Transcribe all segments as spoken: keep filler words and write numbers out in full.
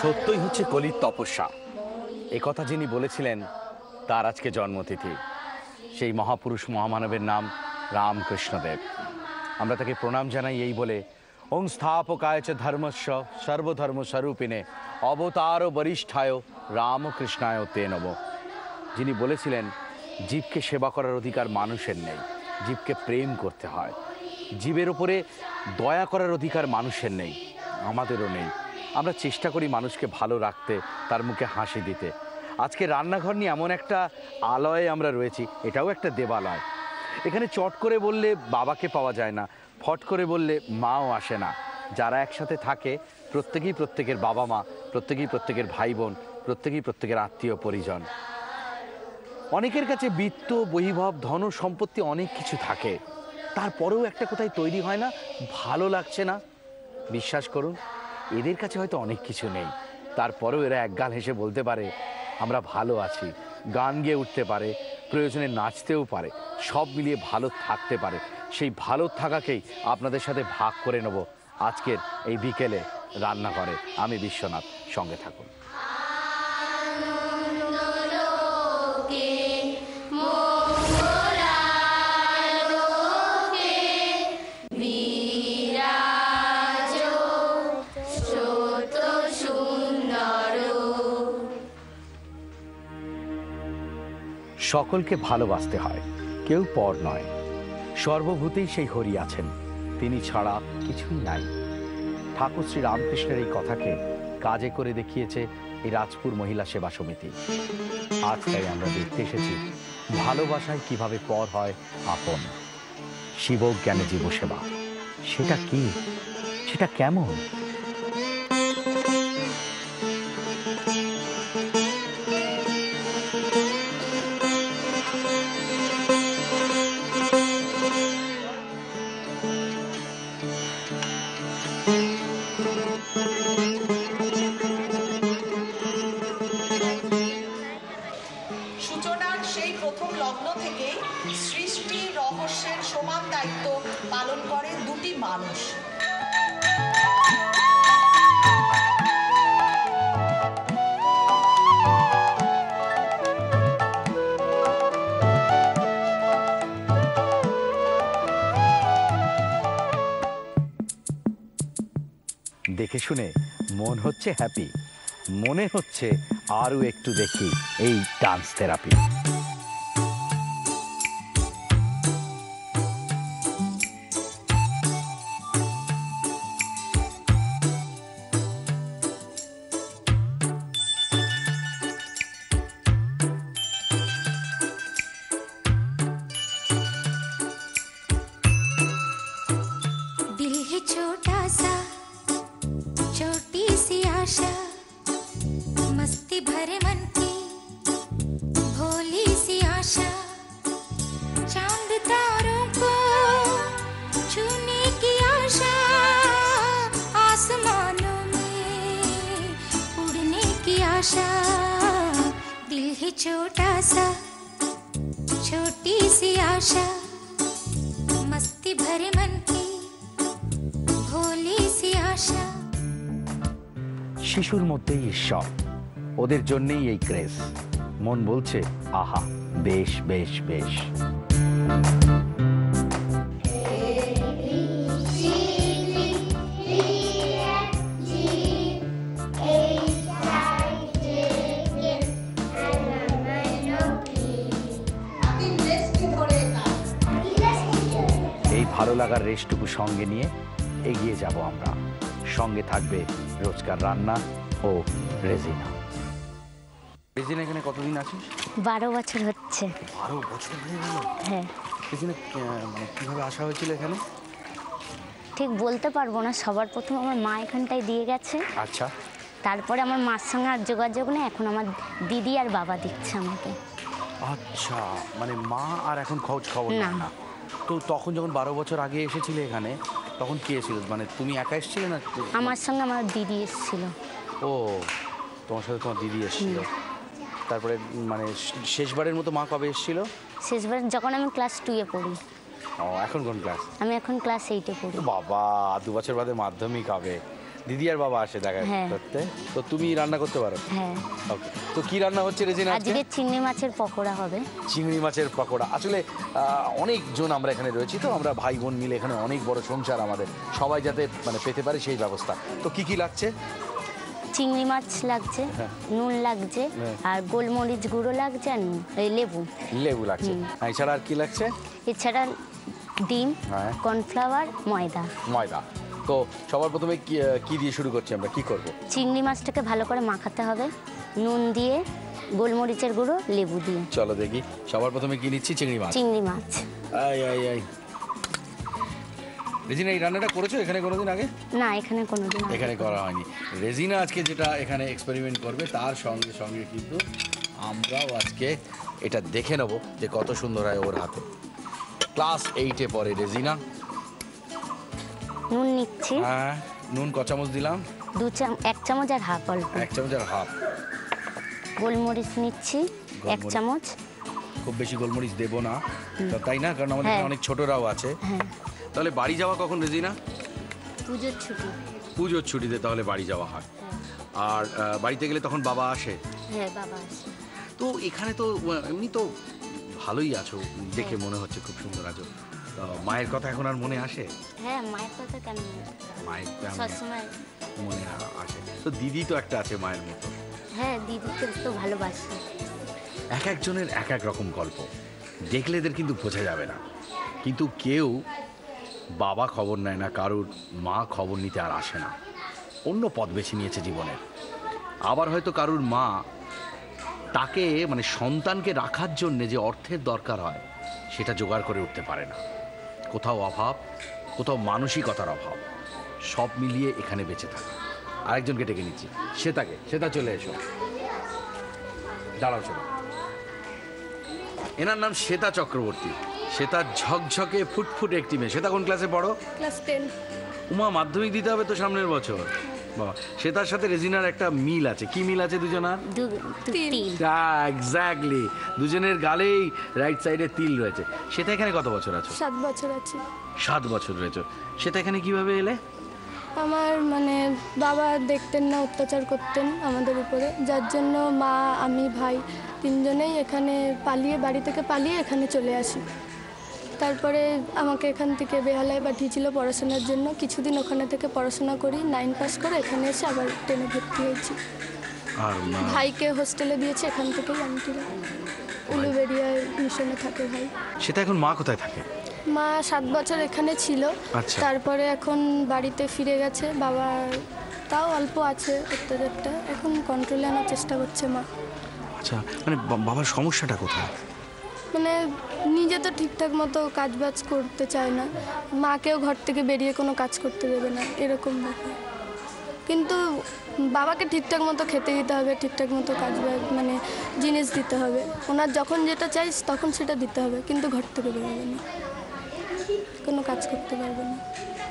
সত্যই হচ্ছে কলির তপস্যা, এ কথা যিনি বলেছিলেন তার আজকে জন্মতিথি। সেই মহাপুরুষ মহামানবের নাম রামকৃষ্ণদেব। আমরা তাকে প্রণাম জানাই এই বলে, ওং স্থাপকায় চ ধর্মস্য সর্বধর্ম স্বরূপিণে অবতার বরিষ্ঠায় রামকৃষ্ণায় তে নব। যিনি বলেছিলেন জীবকে সেবা করার অধিকার মানুষের নেই, জীবকে প্রেম করতে হয়। জীবের উপরে দয়া করার অধিকার মানুষের নেই, আমাদেরও নেই। আমরা চেষ্টা করি মানুষকে ভালো রাখতে, তার মুখে হাসি দিতে। আজকে রান্নাঘর নিয়ে এমন একটা আলয়ে আমরা রয়েছি, এটাও একটা দেবালয়। এখানে চট করে বললে বাবাকে পাওয়া যায় না, ফট করে বললে মাও আসে না। যারা একসাথে থাকে প্রত্যেকেই প্রত্যেকের বাবা মা, প্রত্যেকেই প্রত্যেকের ভাই বোন, প্রত্যেকেই প্রত্যেকের আত্মীয় পরিজন। অনেকের কাছে বিত্ত বৈভব ধন সম্পত্তি অনেক কিছু থাকে, তারপরেও একটা কোথায় তৈরি হয় না, ভালো লাগছে না। বিশ্বাস করুন, এদের কাছে হয়তো অনেক কিছু নেই, তারপরেও এরা একগাল হেসে বলতে পারে আমরা ভালো আছি, গান গেয়ে উঠতে পারে, প্রয়োজনে নাচতেও পারে, সব মিলিয়ে ভালো থাকতে পারে। সেই ভালো থাকাকেই আপনাদের সাথে ভাগ করে নেব আজকের এই বিকেলে রান্নাঘরে। আমি বিশ্বনাথ, সঙ্গে থাকুন। সকলকে ভালোবাসতে হয়, কেউ পর নয়। সর্বভূতেই সেই হরি আছেন, তিনি ছাড়া কিছুই নাই। ঠাকুর শ্রী রামকৃষ্ণের এই কথাকে কাজে করে দেখিয়েছে এই রাজপুর মহিলা সেবা সমিতি। আজ তাই আমরা দেখতে এসেছি ভালোবাসায় কিভাবে পর হয় আপন। শিব জ্ঞানে জীব সেবা, সেটা কি, সেটা কেমন? সূচনার সেই প্রথম লগ্ন থেকেই সৃষ্টি রহস্যের সমান দায়িত্ব পালন করে দুটি মানুষ। দেখে শুনে মন হচ্ছে হ্যাপি, মনে হচ্ছে আরও একটু দেখি এই ডান্স থেরাপি। दिल है छोटा सा, छोटी सी आशा, मस्ती भरे मन की भोली सी आशा, चांद तारों को छूने की आशा, आसमानों में उड़ने की आशा। दिल है छोटा सा, छोटी सी आशा, मस्ती भरे मन की भोली सी आशा। শিশুর মধ্যেই ঈশ্বর, ওদের জন্যেই এই ক্রেজ। মন বলছে আহা বেশ বেশ বেশ। এই ভালো লাগার রেশটুকু সঙ্গে নিয়ে এগিয়ে যাব আমরা। সঙ্গে থাকবে রোজকার রান্না ও রেজিনা। রেজিনা এখানে কতদিন আছিস? বারো বছর হচ্ছে। বারো বছর হয়ে গেল? হ্যাঁ। রেজিনা মানে কীভাবে আসা হয়েছিল এখানে? ঠিক বলতে পারবো না, সবার প্রথম আমার মা এখানটায় দিয়ে গেছে। আচ্ছা। তারপরে আমার মার সঙ্গে আর যোগাযোগ নেই, এখন আমার দিদি আর বাবা দিচ্ছে আমাকে। আচ্ছা, মানে মা আর এখন খোঁজ খবর না। না। তো তখন যখন বারো বছর আগে এসেছিলে এখানে, তখন কে এসেছিল? মানে তুমি একা এসেছিলে না? আমার সঙ্গে আমার দিদি এসেছিল। ও, তোমার সাথে তোমার দিদি এসেছিল। তারপরে মানে শেষবারের মতো মা কবে এসেছিল? শেষবার যখন আমি ক্লাস টুয়ে পড়ি। ও, এখন কোন ক্লাস? আমি এখন ক্লাস এইটে পড়ি। বাবা, দু বছর বাদে মাধ্যমিক হবে। দিদি আর বাবা আসে দেখা হ্যাঁ। করতে, তো তুমি রান্না করতে পারো? হ্যাঁ, ওকে, তো কি রান্না হচ্ছে রেজিনা আজকে? আজকে চিংড়ি মাছের পকোড়া হবে। চিংড়ি মাছের পকোড়া। আসলে অনেকজন আমরা এখানে রয়েছি, তো আমরা ভাই বোন মিলে এখানে অনেক বড় সংসার আমাদের, সবাই যাতে মানে পেতে পারে সেই ব্যবস্থা। তো কি কি লাগছে? চিংড়ি মাছ লাগছে, হ্যাঁ। নুন লাগছে, হ্যাঁ। আর গোলমরিচ গুঁড়ো লাগছে, আর নুন- এই লেবু। লেবু লাগছে, আর এছাড়া আর কি লাগছে? এছাড়া ডিম, হ্যাঁ। কর্নফ্লাওয়ার, ময়দা। ময়দা। তো সবার প্রথমে কি কি দিয়ে শুরু করছি আমরা, কি করব? চিংড়ি মাছটাকে ভালো করে মাখাতে হবে নুন দিয়ে, গোলমরিচের গুঁড়ো, লেবু দিয়ে। চলো দেখি, সবার প্রথমে কি নিচ্ছি? চিংড়ি মাছ। চিংড়ি মাছ। আই আই আই রেজিনা, এই রান্নাটা করেছো এখানে কোনোদিন আগে? না, এখানে কোনোদিন আগে এখানে করা হয়নি। রেজিনা আজকে যেটা এখানে এক্সপেরিমেন্ট করবে, তার সঙ্গে সঙ্গে কিন্তু আমরাও আজকে এটা দেখে নেব যে কত সুন্দর হয় ওর হাতে। ক্লাস এইটে পড়ে রেজিনা। নুন নিচ্ছি, হ্যাঁ, নুন ক চামচ দিলাম? দু চাম এক চামচ আর হাফ অল্প। এক চামচ আর হাফ। গোলমরিচ নিচ্ছি এক গোলমরিচ। চামচ। খুব বেশি গোলমরিচ দেবো না, তো তাই না? কারণ আমাদের হ্যাঁ। এখানে অনেক ছোটরাও আছে। হ্যাঁ, তাহলে বাড়ি যাওয়া কখন রেজিনা? পুজোর ছুটি। পুজোর ছুটিতে তাহলে বাড়ি যাওয়া হয়। আর আহ, বাড়িতে গেলে তখন বাবা আসে। হ্যাঁ, বাবা আসে। তো এখানে তো আহ, এমনি তো ভালোই আছো, দেখে মনে হচ্ছে খুব সুন্দর আছো। তো মায়ের কথা এখন আর মনে আসে? হ্যাঁ, মায়ের কথা কেন মনে হয়? মায়ের তো এমন সবসময়। মনে আসে। তো দিদি তো একটা আছে মায়ের মতো। হ্যাঁ, দিদিকে তো ভালোবাসি। এক একজনের এক এক রকম গল্প, দেখলে এদের কিন্তু বোঝা যাবে না। কিন্তু কেউ বাবা খবর নেয় না, কারুর মা খবর নিতে আর আসে না, অন্য পথ বেছে নিয়েছে জীবনের। আবার হয়তো কারুর মা তাকে মানে সন্তানকে রাখার জন্যে যে অর্থের দরকার হয় সেটা জোগাড় করে উঠতে পারে না। কোথাও অভাব, কোথাও মানসিকতার অভাব, সব মিলিয়ে এখানে বেঁচে থাকে। আরেকজনকে ডেকে নিচ্ছি, শ্বেতাকে। শ্বেতা, চলে এসো। দাঁড়াও, চলো। এনার নাম শ্বেতা চক্রবর্তী। শ্বেতা ঝকঝকে ফুটফুটে একটি মেয়ে। শ্বেতা কোন ক্লাসে পড়ো? Class ten. উমা, মাধ্যমিক দিতে হবে তো সামনের বছর। বাবা, শ্বেতার সাথে রেজিনার একটা মিল আছে। কি মিল আছে দুজনার? দু- দু- তিল। তিল। এক্স্যাক্টলি, দুজনের গালেই রাইট সাইডে তিল রয়েছে। শ্বেতা এখানে কত বছর আছো? সাত বছর আছি। সাত বছর রয়েছে। শ্বেতা এখানে কিভাবে এলে? আমার মানে বাবা দেখতেন না, অত্যাচার করতেন আমাদের উপরে, যার জন্য মা, আমি, ভাই তিনজনেই এখানে পালিয়ে, বাড়ি থেকে পালিয়ে এখানে চলে আসি। তারপরে আমাকে এখান থেকে বেহালায় পাঠিয়েছিল পড়াশোনার জন্য। কিছুদিন ওখানে থেকে পড়াশোনা করি, নাইন পাস করে এখানে এসে আবার টেনে ভর্তি হয়েছি। আর মা? ভাইকে হোস্টেলে দিয়েছে, এখান থেকেই আমি তুলে। উলুবেড়িয়ায় মিশনে থাকে ভাই। শ্বেতা এখন মা কোথায় থাকে? মা সাত বছর এখানে ছিল, আচ্ছা। তারপরে এখন বাড়িতে ফিরে গেছে। বাবা তাও অল্প আছে, অত্যাচারটা এখন কন্ট্রোলে আনার চেষ্টা করছে মা। আচ্ছা, মানে বা- বাবার সমস্যাটা কোথায়? মানে নিজে তো ঠিকঠাক মতো কাজ বাজ করতে চায় না, মাকেও ঘর থেকে বেরিয়ে কোনো কাজ করতে দেবে না, এরকম ব্যাপার। কিন্তু বাবাকে ঠিকঠাক মতো খেতে দিতে হবে, ঠিকঠাক মতো কাজ বাজ মানে জিনিস দিতে হবে। ওনার যখন যেটা চাই তখন সেটা দিতে হবে, কিন্তু ঘর থেকে বেরোবে না, কোনো কাজ করতে পারবে না।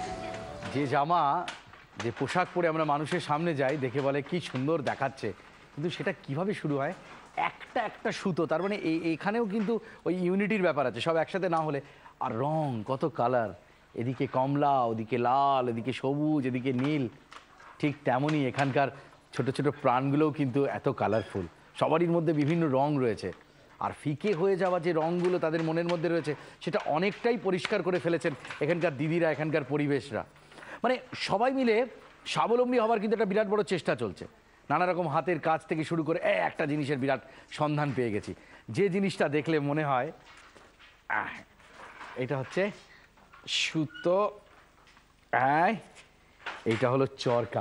যে জামা, যে পোশাক পরে আমরা মানুষের সামনে যাই, দেখে বলে কি সুন্দর দেখাচ্ছে, কিন্তু সেটা কিভাবে শুরু হয়? একটা একটা সুতো, তার মানে এই এখানেও কিন্তু ওই ইউনিটির ব্যাপার আছে, সব একসাথে না হলে। আর রং, কত কালার, এদিকে কমলা, ওদিকে লাল, এদিকে সবুজ, এদিকে নীল। ঠিক তেমনই এখানকার ছোট ছোট প্রাণগুলোও কিন্তু এত কালারফুল, সবারই মধ্যে বিভিন্ন রং রয়েছে। আর ফিকে হয়ে যাওয়া যে রঙগুলো তাদের মনের মধ্যে রয়েছে, সেটা অনেকটাই পরিষ্কার করে ফেলেছেন এখানকার দিদিরা, এখানকার পরিবেশরা। মানে সবাই মিলে স্বাবলম্বী হওয়ার কিন্তু একটা বিরাট বড় চেষ্টা চলছে। নানা রকম হাতের কাজ থেকে শুরু করে এ একটা জিনিসের বিরাট সন্ধান পেয়ে গেছি, যে জিনিসটা দেখলে মনে হয় আহ, এটা হচ্ছে সুতো। হ্যাঁ, এইটা হলো চরকা।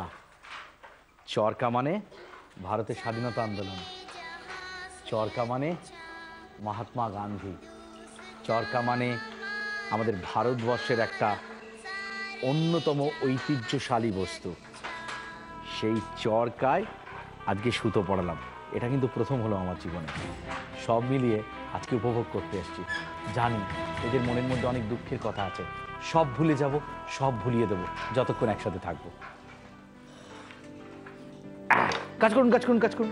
চরকা মানে ভারতের স্বাধীনতা আন্দোলন, চরকা মানে মহাত্মা গান্ধী, চরকা মানে আমাদের ভারতবর্ষের একটা অন্যতম ঐতিহ্যশালী বস্তু। সেই চরকায় আজকে সুতো পড়ালাম, এটা কিন্তু প্রথম হলো আমার জীবনে। সব মিলিয়ে আজকে উপভোগ করতে এসেছি। জানি এদের মনের মধ্যে অনেক দুঃখের কথা আছে, সব ভুলে যাব, সব ভুলিয়ে দেবো যতক্ষণ একসাথে থাকবো। আহ, কাজ করুন, কাজ করুন, কাজ করুন।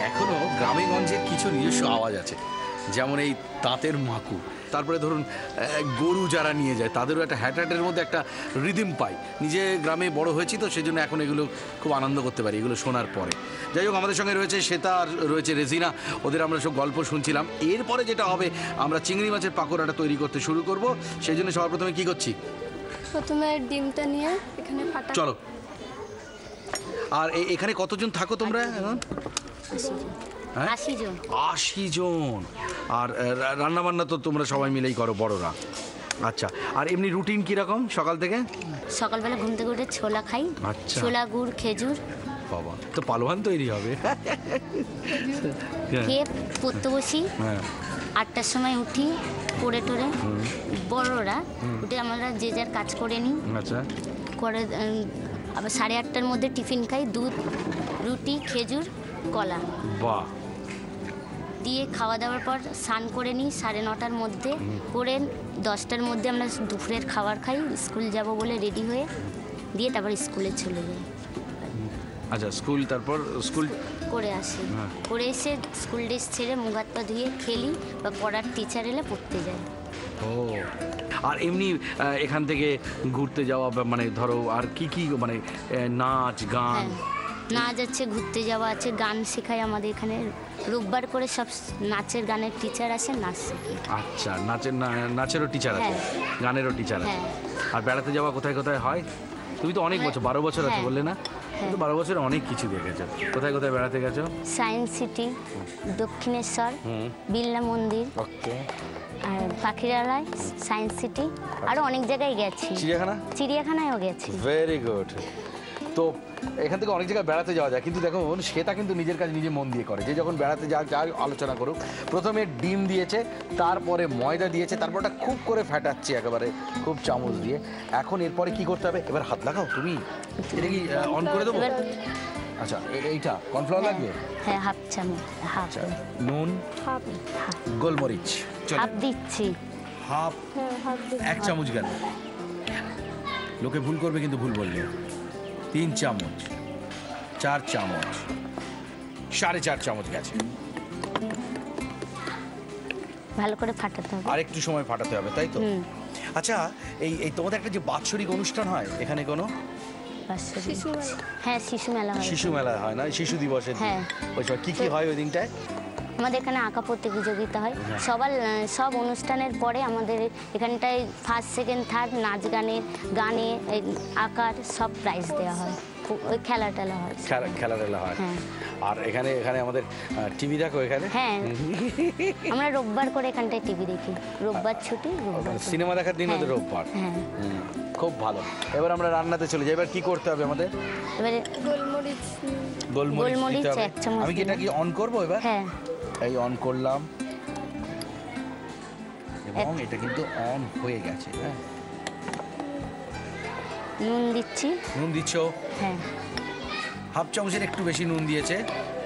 এখনো গ্রামে গঞ্জের কিছু নিজস্ব আওয়াজ আছে, যেমন এই তাঁতের মাকু, তারপরে ধরুন আহ, গরু যারা নিয়ে যায় তাদেরও একটা হ্যাটাটের মধ্যে একটা রিদিম পাই। নিজে গ্রামে বড় হয়েছি তো সেই জন্য এখন এগুলো খুব আনন্দ করতে পারি এগুলো শোনার পরে। যাই হোক, আমাদের সঙ্গে রয়েছে শ্বেতা আর রয়েছে রেজিনা, ওদের আমরা সব গল্প শুনছিলাম। এরপরে যেটা হবে, আমরা চিংড়ি মাছের পাকোড়াটা তৈরি করতে শুরু করব। সেই জন্য সবার প্রথমে কী করছি, প্রথমে ডিমটা নিয়ে এখানে ফাটা। চলো। আর এ- এখানে কতজন থাকো তোমরা এখন? হ্যাঁ? আশি জন। আশি জন। আর রান্না বান্না তো তোমরা সবাই মিলেই করো, বড়রা? আচ্ছা। আর এমনি রুটিন কিরকম সকাল থেকে? সকালবেলা ঘুম থেকে উঠে ছোলা খাই, আচ্ছা। ছোলা গুড় খেজুর বাবা, তো পালোয়ান তৈরি হবে। খেয়ে পড়তে বসি। হ্যাঁ। আটটার সময় উঠি, পড়ে টোরে বড়রা উঠে আমরা যে যার কাজ করে নিই। আচ্ছা। করে উম, আবার সাড়ে আটটার মধ্যে টিফিন খাই, দুধ, রুটি, খেজুর, কলা বাহ। দিয়ে খাওয়া দাওয়ার পর স্নান করে নিই সাড়ে নটার মধ্যে। করে দশটার মধ্যে আমরা দুপুরের খাবার খাই, স্কুল যাব বলে রেডি হয়ে দিয়ে তারপর স্কুলে চলে যাই। আচ্ছা, স্কুল, তারপর স্কুল করে আসি, হ্যাঁ। করে এসে স্কুল ড্রেস ছেড়ে মুখ হাত পা ধুয়ে খেলি বা পড়ার টিচার এলে পড়তে যাই। ও। আর এমনি আহ, এখান থেকে ঘুরতে যাওয়া বা মানে ধরো আর কি কি মানে আহ, নাচ গান? হ্যাঁ, নাচ আছে, ঘুরতে যাওয়া আছে, গান শেখায় আমাদের এখানে। রোববার করে সব নাচের গানের টিচার আসে, নাচ শেখে। আচ্ছা, নাচের না- নাচেরও টিচার আছে, হ্যাঁ। গানেরও টিচার আছে। হ্যাঁ। আর বেড়াতে যাওয়া কোথায় কোথায় হয়? তুমি তো অনেক বছর, বারো বছর আছে হ্যাঁ। বললে না? তুমি তো বারো বছরে অনেক কিছু দেখেছো। কোথায় কোথায় বেড়াতে গেছো? সায়েন্স সিটি, দক্ষিণেশ্বর, হুম। বিড়লা মন্দির, ওকে। আর পাখিরালয়, সায়েন্স সিটি, আরও অনেক জায়গায় গেছি। চিড়িয়াখানা? চিড়িয়াখানায়ও গেছি। Very good. তো এখান থেকে অনেক জায়গায় বেড়াতে যাওয়া যায়, কিন্তু দেখো শ্বেতা কিন্তু নিজের কাজ নিজে মন দিয়ে করে। যে যখন বেড়াতে যা যা আলোচনা করুক, প্রথমে ডিম দিয়েছে, তারপরে ময়দা দিয়েছে, তারপর ওটা খুব করে ফ্যাটাচ্ছে একেবারে খুব চামচ দিয়ে। এখন এরপরে কি করতে হবে? এবার হাত লাগাও তুমি। এটা কি অন করে দেবো? এবার আচ্ছা, এ- এইটা কর্নফ্লাওয়ার লাগবে? হ্যাঁ, হাফ চামচ, হাফ আচ্ছা, নুন, হাফ গোলমরিচ, চলো হাফ দিচ্ছি। হাফ, এক চামচ গেল। লোকে ভুল করবে কিন্তু ভুল বললে। তিন চামচ, চার চামচ, সাড়ে চার চামচ গেছে। ভালো করে ফাটাতে হবে। আর একটু সময় ফাটাতে হবে, তাই তো? হুম। আচ্ছা, এই এই তোমাদের একটা যে বাৎসরিক অনুষ্ঠান হয় এখানে কোনো? বাৎসরিক। শিশু মেলা। হ্যাঁ, শিশু মেলা হয়। শিশু মেলা হয় না, শিশু দিবসের দিন? হ্যাঁ। ওই সময় কি কি হয় ওই দিনটায়? আমাদের এখানে আঁকা প্রতিযোগিতা হয়। হ্যাঁ। সবার আহ, সব অনুষ্ঠানের পরে আমাদের এখানটায় ফার্স্ট সেকেন্ড থার্ড নাচ গানের গানে এই আঁকার সব প্রাইজ দেওয়া হয়। ও- ওই খেলা টেলা হয়। খেলা খেলা টেলা হয়। হ্যাঁ। আর এখানে এখানে আমাদের টিভি দেখো এখানে? হ্যাঁ, আমরা রোববার করে এখানটায় টিভি দেখি। রোববার ছুটি, রোববার করে। সিনেমা দেখার দিন হ্যাঁ, ওদের রোববার। হ্যাঁ। হুম, খুব ভালো। এবার আমরা রান্নাতে চলে যাই। এবার কি করতে হবে আমাদের? এবারে গোলমরিচ। গোলমরিচ গোলমরিচ দিতে হবে। এক চামচ আমি কি এটা কি অন করবো এবার? হ্যাঁ, এই অন করলাম এবং এটা কিন্তু অন হয়ে গেছে। হ্যাঁ, নুন দিচ্ছি। নুন দিচ্ছ? হ্যাঁ, হাফ চামচের একটু বেশি নুন দিয়েছে।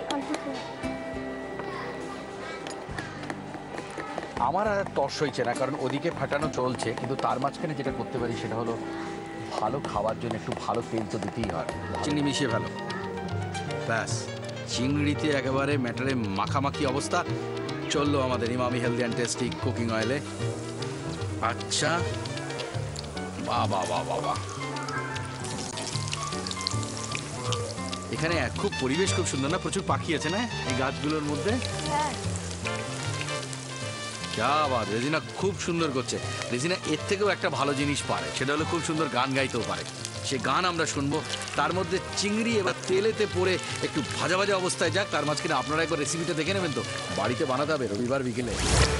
আমার আর তর্স হয়েছে না, কারণ ওদিকে ফাটানো চলছে, কিন্তু তার মাঝখানে যেটা করতে পারি সেটা হলো ভালো খাওয়ার জন্য একটু ভালো তেল তো দিতেই হয়। চিংড়ি মিশিয়ে ভালো, ব্যাস চিংড়িতে একেবারে ম্যাটারে মাখামাখি অবস্থা। চললো আমাদের Emami healthy and tasty cooking অয়েলে। আচ্ছা, বাহ বাহ বাহ বাহ বাহ। এখানে খুব পরিবেশ খুব সুন্দর না? প্রচুর পাখি আছে না এই গাছগুলোর মধ্যে? যা বাদ, রেজিনা খুব সুন্দর করছে। রেজিনা এর থেকেও একটা ভালো জিনিস পারে, সেটা হলো খুব সুন্দর গান গাইতেও পারে। সে গান আমরা শুনবো। তার মধ্যে চিংড়ি এবার তেলেতে পড়ে একটু ভাজা ভাজা অবস্থায় যাক, তার মাঝখানে আপনারা একবার রেসিপিটা দেখে নেবেন তো। বাড়িতে বানাতে হবে রবিবার বিকেলে।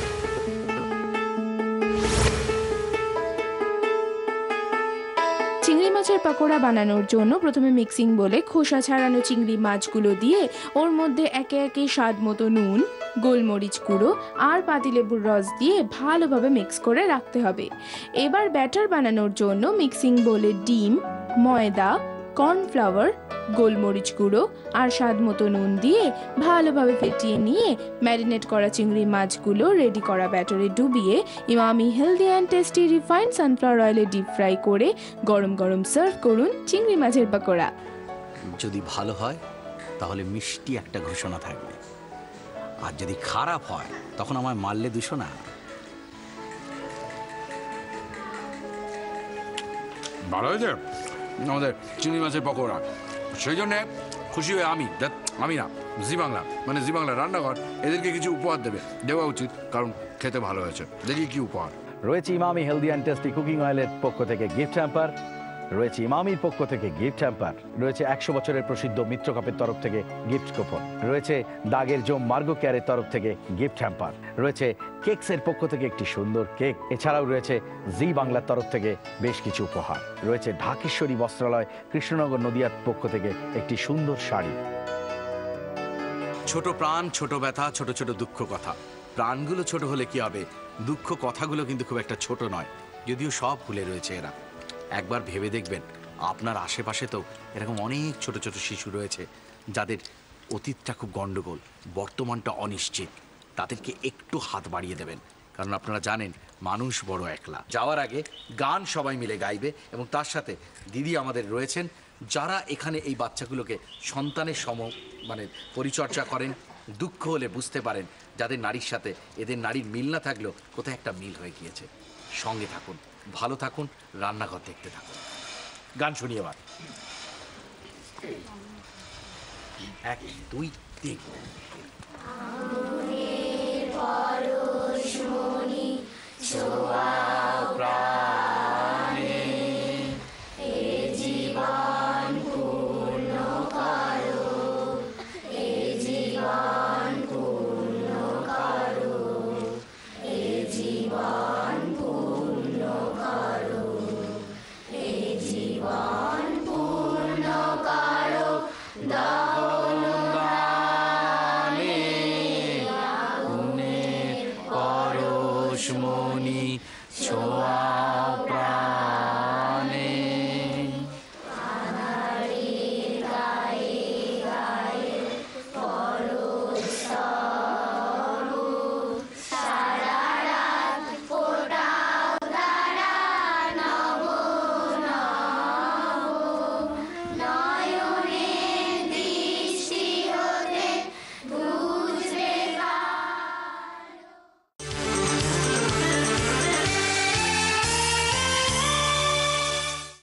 চিংড়ি মাছের পাকোড়া বানানোর জন্য প্রথমে মিক্সিং বলে খোসা ছাড়ানো চিংড়ি মাছগুলো দিয়ে ওর মধ্যে একে একে স্বাদ মতো নুন, গোলমরিচ গুঁড়ো আর পাতিলেবুর রস দিয়ে ভালোভাবে মিক্স করে রাখতে হবে। এবার ব্যাটার বানানোর জন্য মিক্সিং বলে ডিম, ময়দা, কর্নফ্লাওয়ার, গোলমরিচ গুঁড়ো আর স্বাদ মতো নুন দিয়ে ভালোভাবে ফেটিয়ে নিয়ে ম্যারিনেট করা চিংড়ি মাছগুলো রেডি করা ব্যাটারে ডুবিয়ে Emami healthy and tasty refined sunflower অয়েলে ডিপ ফ্রাই করে গরম গরম সার্ভ করুন চিংড়ি মাছের পাকোড়া। যদি ভালো হয় তাহলে মিষ্টি একটা ঘোষণা থাকবে, আর যদি খারাপ হয় তখন আমায় মারলে দুশো না। ভালো হয়েছে আমাদের চিংড়ি মাছের পকোড়া, সেই জন্যে খুশি হয়ে আমি আমি না জি বাংলা মানে জি বাংলা রান্নাঘর এদেরকে কিছু উপহার দেবে, দেওয়া উচিত, কারণ খেতে ভালো হয়েছে। দেখি কি উপহার রয়েছে Emami healthy and tasty cooking অয়েলের পক্ষ থেকে গিফট হ্যাম্পার, রয়েছে ইমামির পক্ষ থেকে গিফট হ্যাম্পার, রয়েছে একশো বছরের প্রসিদ্ধ মিত্র কাপের তরফ থেকে গিফট কুপন, রয়েছে দাগের জম মার্গো কেয়ারের তরফ থেকে গিফট হ্যাম্পার, রয়েছে কেকসের পক্ষ থেকে একটি সুন্দর কেক, এছাড়াও রয়েছে জি বাংলার তরফ থেকে বেশ কিছু উপহার, রয়েছে ঢাকেশ্বরী বস্ত্রালয় কৃষ্ণনগর নদিয়ার পক্ষ থেকে একটি সুন্দর শাড়ি। ছোট প্রাণ, ছোট ব্যথা, ছোট ছোট দুঃখ কথা। প্রাণগুলো ছোট হলে কি হবে, দুঃখ কথাগুলো কিন্তু খুব একটা ছোট নয়, যদিও সব ভুলে রয়েছে এরা। একবার ভেবে দেখবেন আপনার আশেপাশে তো এরকম অনেক ছোট ছোট শিশু রয়েছে যাদের অতীতটা খুব গণ্ডগোল, বর্তমানটা অনিশ্চিত। তাদেরকে একটু হাত বাড়িয়ে দেবেন, কারণ আপনারা জানেন মানুষ বড় একলা। যাওয়ার আগে গান সবাই মিলে গাইবে, এবং তার সাথে দিদি আমাদের রয়েছেন যারা এখানে এই বাচ্চাগুলোকে সন্তানের সম মানে পরিচর্যা করেন। দুঃখ হলে বুঝতে পারেন যাদের নারীর সাথে এদের নারীর মিল না থাকলেও কোথায় একটা মিল হয়ে গিয়েছে। সঙ্গে থাকুন, ভালো থাকুন, রান্নাঘর দেখতে থাকুন। গান শুনি এবার। এক দুই তিন।